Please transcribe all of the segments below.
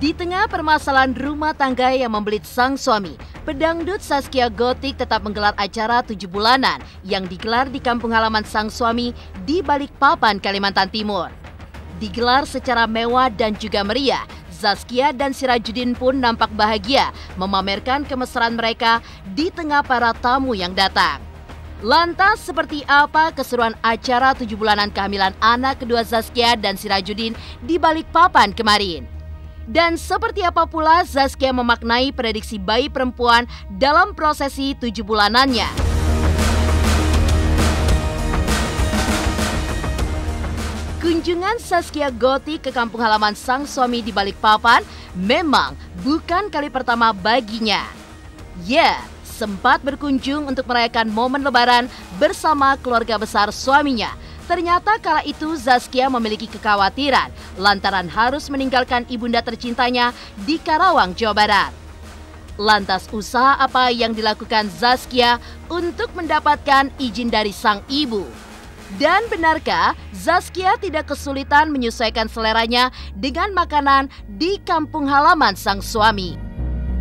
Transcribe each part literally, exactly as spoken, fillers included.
Di tengah permasalahan rumah tangga yang membelit sang suami, pedangdut Zaskia Gotik tetap menggelar acara tujuh bulanan yang digelar di kampung halaman sang suami di Balikpapan, Kalimantan Timur. Digelar secara mewah dan juga meriah, Zaskia dan Sirajuddin pun nampak bahagia memamerkan kemesraan mereka di tengah para tamu yang datang. Lantas seperti apa keseruan acara tujuh bulanan kehamilan anak kedua Zaskia dan Sirajuddin di Balikpapan kemarin? Dan seperti apa pula Zaskia memaknai prediksi bayi perempuan dalam prosesi tujuh bulanannya? Kunjungan Zaskia Gotik ke kampung halaman sang suami di Balikpapan memang bukan kali pertama baginya. Ya, sempat berkunjung untuk merayakan momen lebaran bersama keluarga besar suaminya. Ternyata kala itu Zaskia memiliki kekhawatiran lantaran harus meninggalkan ibunda tercintanya di Karawang, Jawa Barat. Lantas usaha apa yang dilakukan Zaskia untuk mendapatkan izin dari sang ibu? Dan benarkah Zaskia tidak kesulitan menyesuaikan seleranya dengan makanan di kampung halaman sang suami?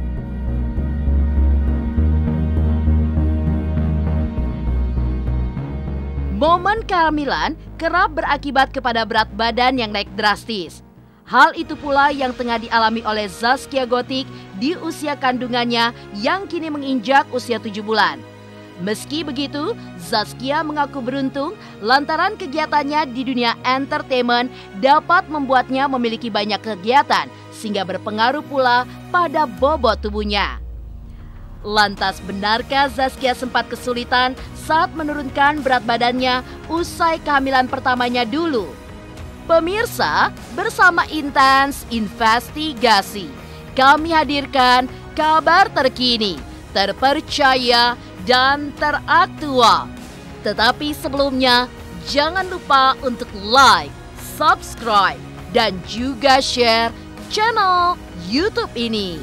Momen kehamilan kerap berakibat kepada berat badan yang naik drastis. Hal itu pula yang tengah dialami oleh Zaskia Gotik di usia kandungannya yang kini menginjak usia tujuh bulan. Meski begitu, Zaskia mengaku beruntung lantaran kegiatannya di dunia entertainment dapat membuatnya memiliki banyak kegiatan sehingga berpengaruh pula pada bobot tubuhnya. Lantas benarkah Zaskia sempat kesulitan saat menurunkan berat badannya usai kehamilan pertamanya dulu? Pemirsa, bersama Intens Investigasi, kami hadirkan kabar terkini, terpercaya, dan teraktual. Tetapi sebelumnya, jangan lupa untuk like, subscribe, dan juga share channel YouTube ini.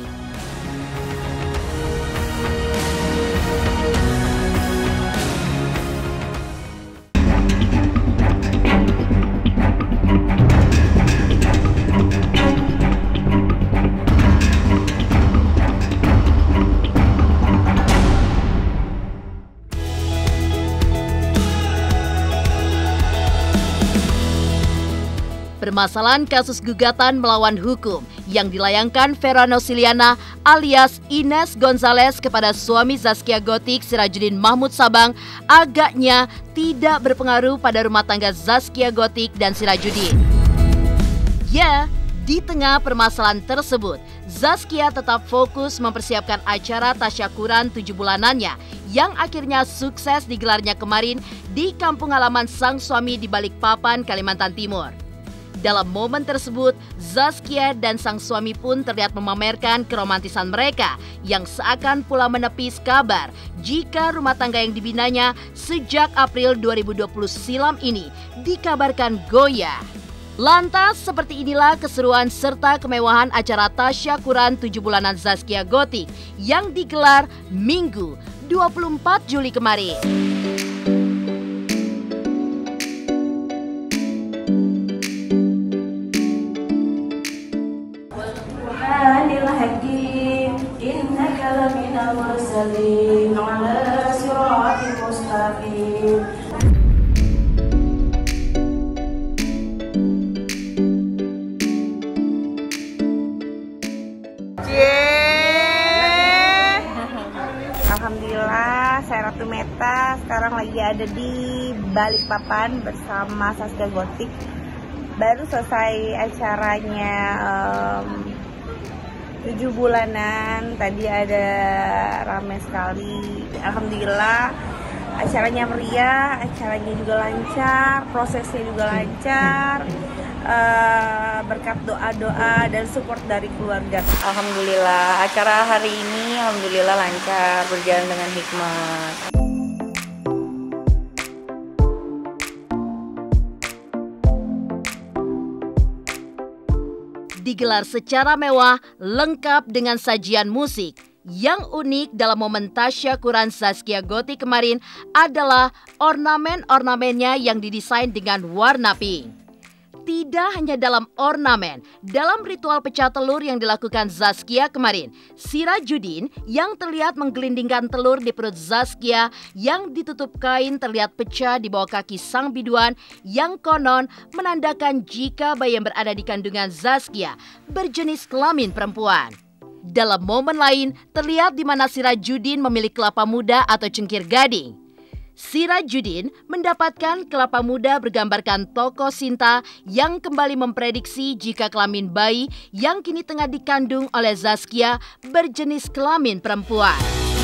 Permasalahan kasus gugatan melawan hukum yang dilayangkan Vera Nosiliana alias Ines Gonzalez kepada suami Zaskia Gotik, Sirajuddin Mahmud Sabang, agaknya tidak berpengaruh pada rumah tangga Zaskia Gotik dan Sirajuddin. Ya, di tengah permasalahan tersebut, Zaskia tetap fokus mempersiapkan acara tasyakuran tujuh bulanannya yang akhirnya sukses digelarnya kemarin di kampung halaman sang suami di Balikpapan, Kalimantan Timur. Dalam momen tersebut, Zaskia dan sang suami pun terlihat memamerkan keromantisan mereka yang seakan pula menepis kabar jika rumah tangga yang dibinanya sejak April dua ribu dua puluh silam ini dikabarkan goyah. Lantas seperti inilah keseruan serta kemewahan acara tasyakuran tujuh bulanan Zaskia Gotik yang digelar Minggu dua puluh empat Juli kemarin. Alhamdulillah, saya Ratu Meta sekarang lagi ada di Balikpapan bersama Zaskia Gotik. Baru selesai acaranya um, tujuh bulanan, tadi ada ramai sekali. Alhamdulillah, acaranya meriah, acaranya juga lancar, prosesnya juga lancar. Uh, berkat doa-doa dan support dari keluarga. Alhamdulillah, acara hari ini alhamdulillah lancar, berjalan dengan hikmat. Digelar secara mewah, lengkap dengan sajian musik. Yang unik dalam momen tasyakuran Zaskia Gotik kemarin adalah ornamen-ornamennya yang didesain dengan warna pink. Tidak hanya dalam ornamen, dalam ritual pecah telur yang dilakukan Zaskia kemarin, Sirajuddin yang terlihat menggelindingkan telur di perut Zaskia yang ditutup kain terlihat pecah di bawah kaki sang biduan yang konon menandakan jika bayi yang berada di kandungan Zaskia berjenis kelamin perempuan. Dalam momen lain, terlihat di mana Sirajuddin memilih kelapa muda atau cengkir gading. Sirajuddin mendapatkan kelapa muda bergambarkan tokoh Sinta yang kembali memprediksi jika kelamin bayi yang kini tengah dikandung oleh Zaskia berjenis kelamin perempuan.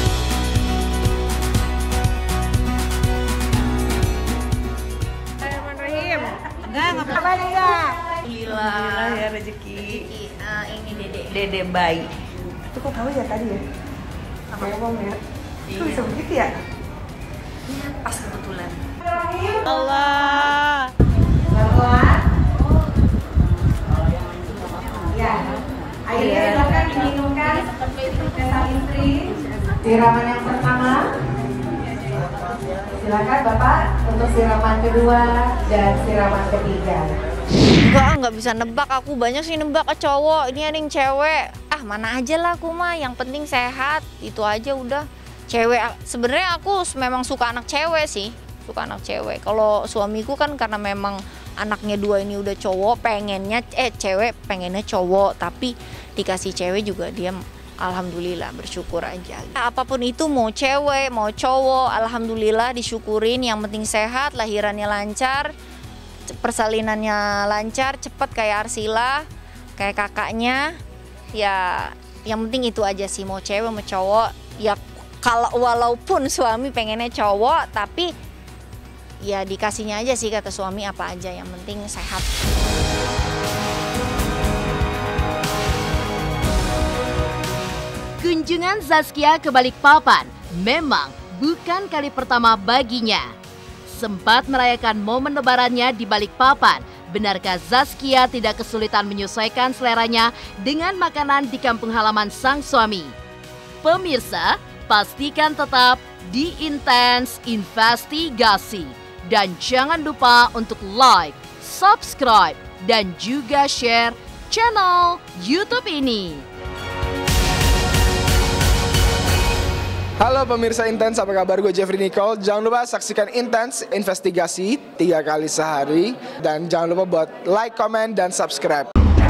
Bismillahirrahmanirrahim. Enggak, enggak apa-apa enggak. Alhamdulillah ya rezeki. Uh, ini dede. Dede bayi. Itu kok tahu ya tadi ya? Bawang ya. Itu bisa begitu ya? Pas kebetulan. Allah. Ya, airnya silakan diminumkan ke sang istri. Siraman yang pertama, silakan Bapak untuk siraman kedua dan siraman ketiga. Enggak, enggak bisa nebak. Aku banyak sih nebak ke cowok. Ini ada yang cewek. Ah, mana aja lah aku mah. Yang penting sehat. Itu aja udah. Cewek, sebenarnya aku memang suka anak cewek sih, suka anak cewek. Kalau suamiku kan karena memang anaknya dua ini udah cowok, pengennya eh cewek pengennya cowok, tapi dikasih cewek juga dia alhamdulillah bersyukur aja. Apapun itu mau cewek mau cowok, alhamdulillah disyukurin. Yang penting sehat, lahirannya lancar, persalinannya lancar, cepat kayak Arsila, kayak kakaknya. Ya, yang penting itu aja sih, mau cewek mau cowok ya. Kalau walaupun suami pengennya cowok, tapi ya dikasihnya aja sih kata suami apa aja, yang penting sehat. Kunjungan Zaskia ke Balikpapan memang bukan kali pertama baginya. Sempat merayakan momen lebarannya di Balikpapan, benarkah Zaskia tidak kesulitan menyesuaikan seleranya dengan makanan di kampung halaman sang suami? Pemirsa, pastikan tetap di Intens Investigasi. Dan jangan lupa untuk like, subscribe, dan juga share channel YouTube ini. Halo pemirsa Intens, apa kabar? Gue Jeffrey Nicole. Jangan lupa saksikan Intens Investigasi tiga kali sehari. Dan jangan lupa buat like, comment, dan subscribe.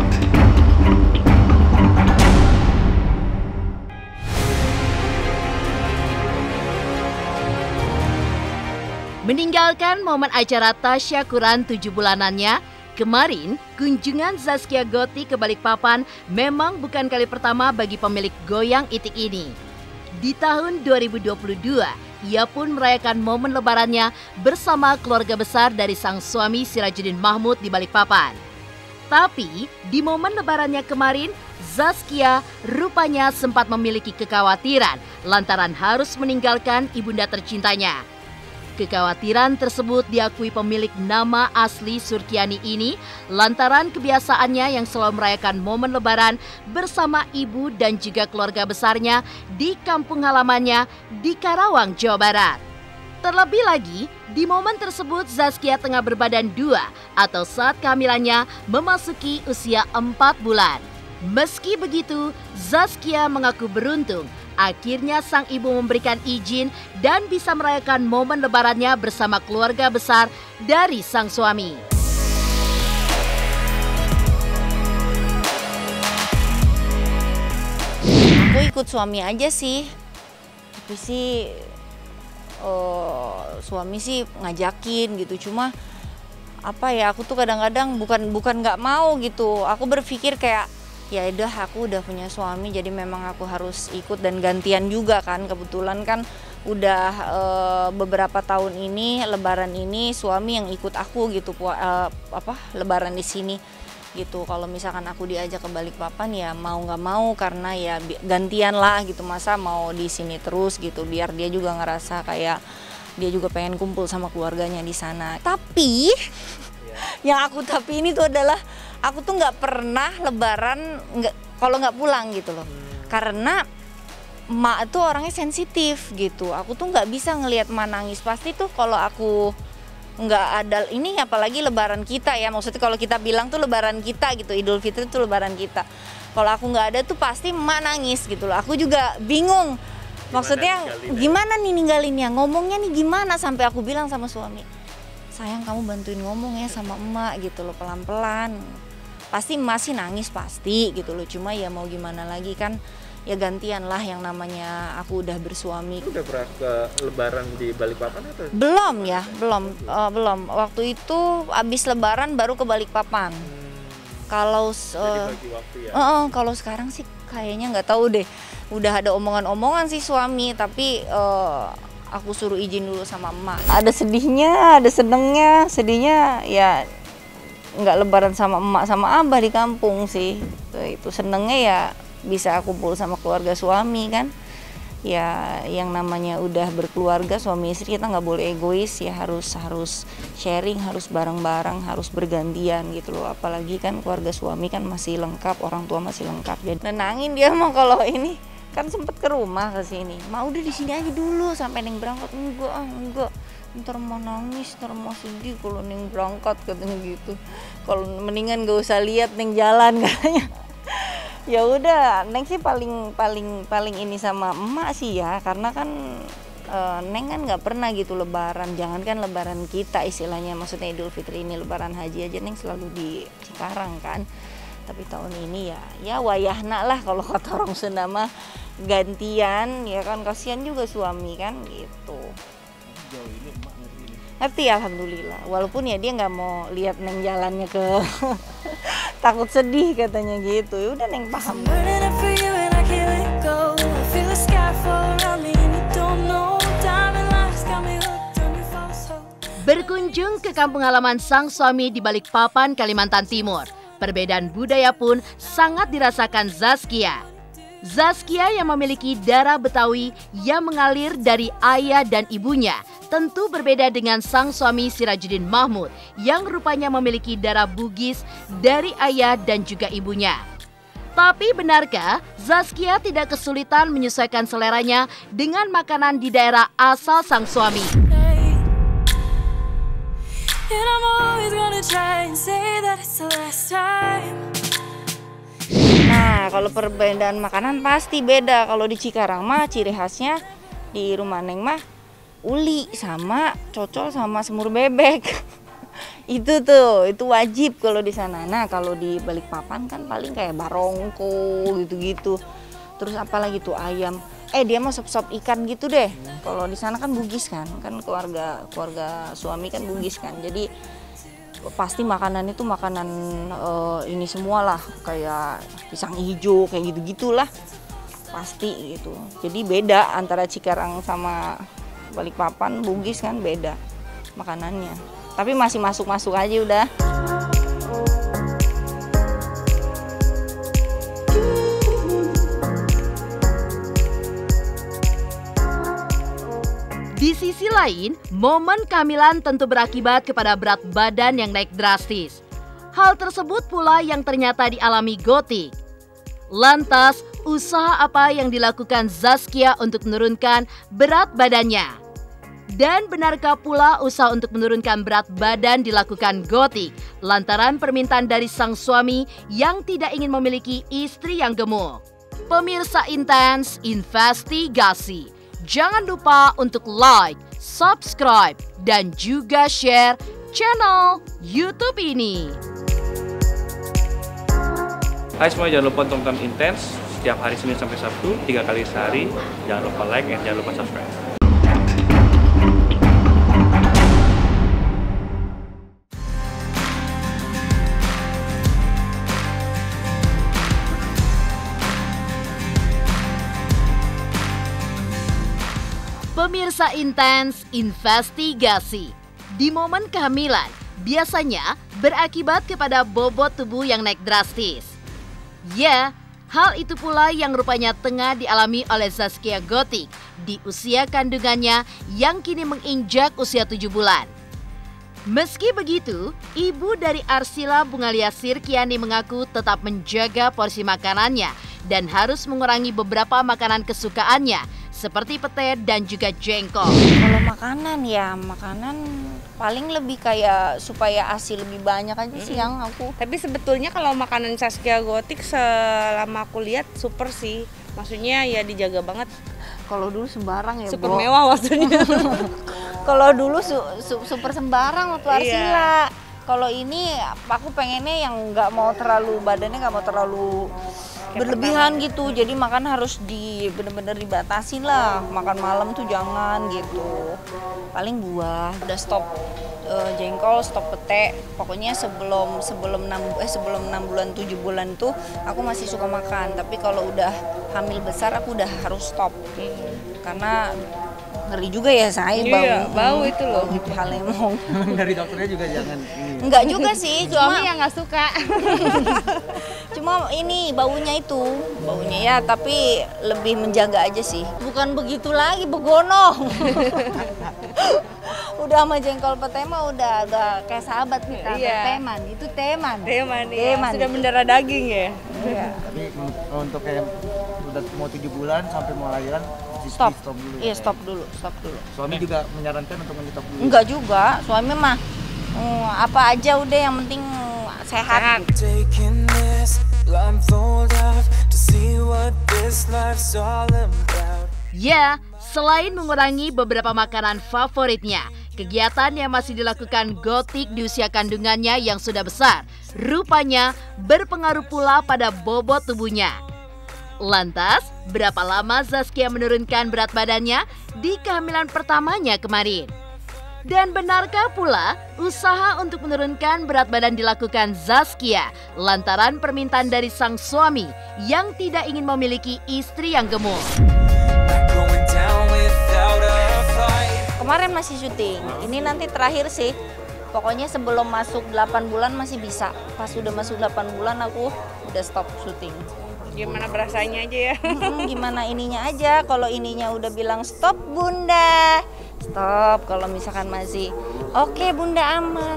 Meninggalkan momen acara tasyakuran tujuh bulanannya, kemarin kunjungan Zaskia Gotik ke Balikpapan memang bukan kali pertama bagi pemilik goyang itik ini. Di tahun dua ribu dua puluh dua, ia pun merayakan momen lebarannya bersama keluarga besar dari sang suami Sirajuddin Mahmud di Balikpapan. Tapi di momen lebarannya kemarin, Zaskia rupanya sempat memiliki kekhawatiran lantaran harus meninggalkan ibunda tercintanya. Kekhawatiran tersebut diakui pemilik nama asli Surkiani ini lantaran kebiasaannya yang selalu merayakan momen lebaran bersama ibu dan juga keluarga besarnya di kampung halamannya di Karawang, Jawa Barat. Terlebih lagi, di momen tersebut Zaskia tengah berbadan dua atau saat kehamilannya memasuki usia empat bulan. Meski begitu, Zaskia mengaku beruntung. Akhirnya sang ibu memberikan izin dan bisa merayakan momen lebarannya bersama keluarga besar dari sang suami. Aku ikut suami aja sih, tapi sih uh, suami sih ngajakin gitu. Cuma apa ya, aku tuh kadang-kadang bukan bukan nggak mau gitu. Aku berpikir kayak ya udah, aku udah punya suami, jadi memang aku harus ikut dan gantian juga kan. Kebetulan kan udah e, beberapa tahun ini lebaran ini suami yang ikut aku gitu, e, apa lebaran di sini gitu. Kalau misalkan aku diajak ke Balikpapan ya mau nggak mau, karena ya gantian lah gitu. Masa mau di sini terus gitu, biar dia juga ngerasa kayak dia juga pengen kumpul sama keluarganya di sana. Tapi yang aku tapi ini tuh adalah aku tuh nggak pernah lebaran nggak kalau nggak pulang gitu loh. Karena emak tuh orangnya sensitif gitu. Aku tuh nggak bisa ngelihat emak nangis. Pasti tuh kalau aku nggak ada ini, apalagi lebaran kita ya, maksudnya kalau kita bilang tuh lebaran kita gitu, Idul Fitri tuh lebaran kita. Kalau aku nggak ada tuh pasti emak nangis gitu loh. Aku juga bingung, maksudnya gimana nih ninggalinnya, ngomongnya nih gimana, sampai aku bilang sama suami, sayang kamu bantuin ngomong ya sama emak gitu loh, pelan-pelan. Pasti emak sih nangis pasti gitu loh, cuma ya mau gimana lagi kan, ya gantian lah yang namanya aku udah bersuami. Udah pernah ke lebaran di Balikpapan atau? Belum ya, belum, uh, belum. Waktu itu abis lebaran baru ke Balikpapan. Hmm. Kalau uh, ya? uh, uh, kalau sekarang sih kayaknya nggak tahu deh. Udah ada omongan-omongan sih suami, tapi uh, aku suruh izin dulu sama emak. Ada sedihnya, ada senengnya. Sedihnya ya nggak lebaran sama emak sama abah di kampung sih. Itu senengnya ya bisa kumpul sama keluarga suami kan. Ya yang namanya udah berkeluarga suami istri, kita nggak boleh egois ya, harus harus sharing, harus bareng-bareng, harus bergantian gitu loh. Apalagi kan keluarga suami kan masih lengkap, orang tua masih lengkap. Jadi nenangin dia mah kalau ini kan sempet ke rumah ke sini. Ma udah di sini aja dulu sampai Neng berangkat. Enggak, ah, enggak. Ntar mau nangis, ntar mau sedih kalau Neng berangkat katanya gitu. Kalau mendingan gak usah lihat Neng jalan katanya. Ya udah, Neng sih paling paling paling ini sama emak sih ya, karena kan e, Neng kan nggak pernah gitu lebaran, jangankan lebaran kita istilahnya, maksudnya Idul Fitri ini, lebaran haji aja Neng selalu di Cikarang kan. Tapi tahun ini ya, ya wayahna lah kalau kata orang Sunda mah, gantian ya kan, kasihan juga suami kan gitu. Ngerti alhamdulillah, walaupun ya dia nggak mau lihat Neng jalannya ke takut sedih katanya gitu. Ya udah Neng paham. Berkunjung ke kampung halaman sang suami di Balikpapan, Kalimantan Timur, perbedaan budaya pun sangat dirasakan Zaskia. Zaskia yang memiliki darah Betawi yang mengalir dari ayah dan ibunya tentu berbeda dengan sang suami Sirajuddin Mahmud yang rupanya memiliki darah Bugis dari ayah dan juga ibunya. Tapi benarkah Zaskia tidak kesulitan menyesuaikan seleranya dengan makanan di daerah asal sang suami? Nah, kalau perbedaan makanan pasti beda. Kalau di Cikarang mah ciri khasnya di rumah Neng mah uli sama cocol sama semur bebek. Itu tuh, itu wajib kalau di sana. Nah, kalau di Balikpapan kan paling kayak barongko gitu-gitu. Terus apalagi tuh ayam. Eh, dia mah sop-sop ikan gitu deh. Kalau di sana kan Bugis kan, kan keluarga keluarga suami kan Bugis kan. Jadi pasti makanan itu makanan uh, ini semua lah, kayak pisang hijau kayak gitu gitulah pasti gitu. Jadi beda antara Cikarang sama Balikpapan, Bugis kan beda makanannya, tapi masih masuk-masuk aja udah. Di sisi lain, momen kehamilan tentu berakibat kepada berat badan yang naik drastis. Hal tersebut pula yang ternyata dialami Gotik. Lantas, usaha apa yang dilakukan Zaskia untuk menurunkan berat badannya? Dan benarkah pula usaha untuk menurunkan berat badan dilakukan Gotik lantaran permintaan dari sang suami yang tidak ingin memiliki istri yang gemuk? Pemirsa Intens Investigasi, jangan lupa untuk like, subscribe, dan juga share channel YouTube ini. Hai semua, jangan lupa tonton Intens setiap hari Senin sampai Sabtu, tiga kali sehari. Jangan lupa like dan jangan lupa subscribe. Pemirsa Intens Investigasi, di momen kehamilan biasanya berakibat kepada bobot tubuh yang naik drastis. Ya, hal itu pula yang rupanya tengah dialami oleh Zaskia Gotik di usia kandungannya yang kini menginjak usia tujuh bulan. Meski begitu, ibu dari Arsila Bungalia Sirkiani mengaku tetap menjaga porsi makanannya dan harus mengurangi beberapa makanan kesukaannya seperti pete dan juga jengkol. Kalau makanan ya, makanan Paling lebih kayak supaya ASI lebih banyak aja sih yang aku. Tapi sebetulnya kalau makanan Zaskia Gotik selama aku lihat super sih. Maksudnya ya dijaga banget. Kalau dulu sembarang ya, Super Bo. mewah maksudnya. Kalau dulu su su super sembarang waktu Arsila. Iya. Kalau ini aku pengennya yang nggak mau terlalu badannya nggak mau terlalu berlebihan gitu. Jadi makan harus di bener-bener dibatasin lah. Makan malam tuh jangan gitu. Paling buah. Udah stop uh, jengkol, stop pete. Pokoknya sebelum sebelum enam eh sebelum enam bulan tujuh bulan tuh aku masih suka makan. Tapi kalau udah hamil besar aku udah harus stop. Karena ngeri juga ya saya bau. Iya, bau itu loh. Gitu hal yang mau. Dari dokternya juga jangan ini. Enggak juga sih, Suami cuma yang nggak suka. cuma ini baunya itu, baunya ya tapi lebih menjaga aja sih. Bukan begitu lagi begono. Udah sama jengkol pete mah udah udah kayak sahabat kita. Iya. Teman, itu teman. Teman, Teman. ya. Sudah mendarah daging ya. Iya. Tapi untuk kayak udah mau tujuh bulan sampai mau lahiran di Stop. stop dulu. Iya, stop dulu, stop dulu. Suami juga menyarankan untuk menyetop dulu. Enggak juga, suami mah mm, apa aja udah yang penting sehat. Taking this blindfold off to see what this life's all about. Ya, selain mengurangi beberapa makanan favoritnya, kegiatan yang masih dilakukan Gotik di usia kandungannya yang sudah besar, rupanya berpengaruh pula pada bobot tubuhnya. Lantas, berapa lama Zaskia menurunkan berat badannya di kehamilan pertamanya kemarin? Dan benarkah pula usaha untuk menurunkan berat badan dilakukan Zaskia lantaran permintaan dari sang suami yang tidak ingin memiliki istri yang gemuk? Going down without a fight. Kemarin masih syuting, ini nanti terakhir sih. Pokoknya sebelum masuk delapan bulan masih bisa. Pas udah masuk delapan bulan aku udah stop syuting. Gimana berasanya aja ya? Hmm, gimana ininya aja, kalau ininya udah bilang stop bunda, stop. Kalau misalkan masih oke okay, bunda aman,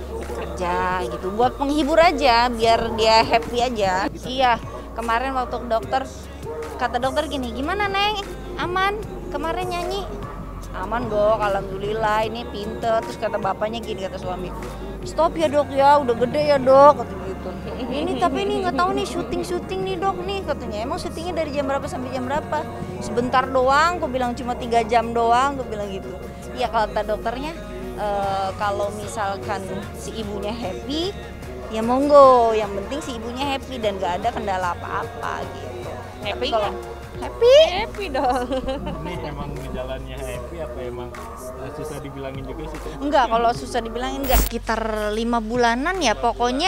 kerja gitu. Buat penghibur aja, biar dia happy aja. Iya, kemarin waktu ke dokter, kata dokter gini, gimana Neng? Aman? Kemarin nyanyi? Aman dok, alhamdulillah ini pinter. Terus kata bapaknya gini, kata suami, stop ya dok ya, udah gede ya dok, kata gitu. Ini tapi ini nggak tahu nih syuting-syuting nih dok nih, katanya. Emang syutingnya dari jam berapa sampai jam berapa? Sebentar doang, aku bilang cuma tiga jam doang, aku bilang gitu. Iya kata dokternya, e, kalau misalkan si ibunya happy, ya monggo. Yang penting si ibunya happy dan nggak ada kendala apa-apa gitu. Happy Tapi kalau nggak? happy, Happy dong. Ini emang jalannya happy apa emang susah dibilangin juga sih? enggak, kalau susah dibilangin enggak. Sekitar lima bulanan ya pokoknya.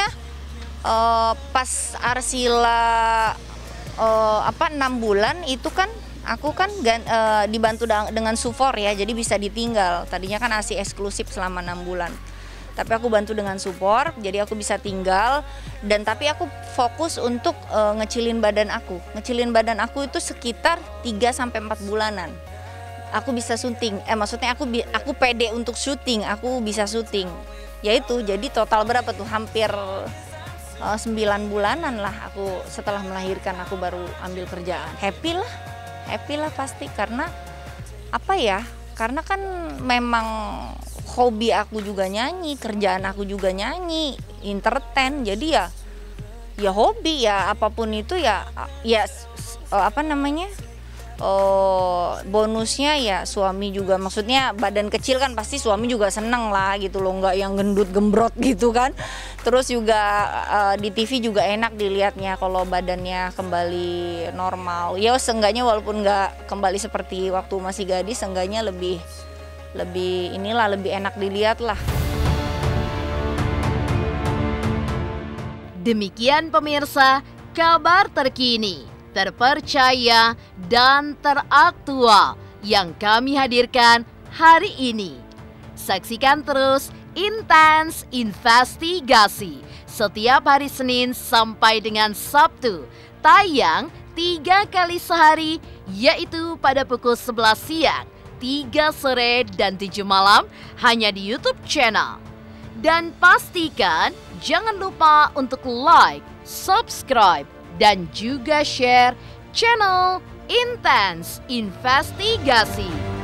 Uh, pas Arsila uh, apa enam bulan itu kan aku kan gan, uh, dibantu dengan Sufor ya, jadi bisa ditinggal. Tadinya kan ASI eksklusif selama enam bulan, tapi aku bantu dengan Sufor, jadi aku bisa tinggal. Dan tapi aku fokus untuk uh, ngecilin badan aku. Ngecilin badan aku itu sekitar tiga sampai empat bulanan. Aku bisa syuting, eh maksudnya aku aku pede untuk syuting, aku bisa syuting. Yaitu jadi total berapa tuh, hampir sembilan bulanan lah aku setelah melahirkan aku baru ambil kerjaan. Happy lah, happy lah pasti, karena apa ya, karena kan memang hobi aku juga nyanyi, kerjaan aku juga nyanyi, entertain, jadi ya ya hobi ya, apapun itu ya ya apa namanya, oh, bonusnya ya suami juga, maksudnya badan kecil kan pasti suami juga seneng lah gitu loh, nggak yang gendut gembrot gitu kan. Terus juga uh, di T V juga enak dilihatnya kalau badannya kembali normal. Ya seenggaknya walaupun nggak kembali seperti waktu masih gadis, seenggaknya lebih lebih inilah, lebih enak dilihat lah. Demikian pemirsa, kabar terkini, terpercaya, dan teraktual yang kami hadirkan hari ini. Saksikan terus Intens Investigasi setiap hari Senin sampai dengan Sabtu, tayang tiga kali sehari, yaitu pada pukul sebelas siang, tiga sore, dan tujuh malam, hanya di YouTube channel. Dan pastikan jangan lupa untuk like, subscribe, dan juga share channel Intens Investigasi.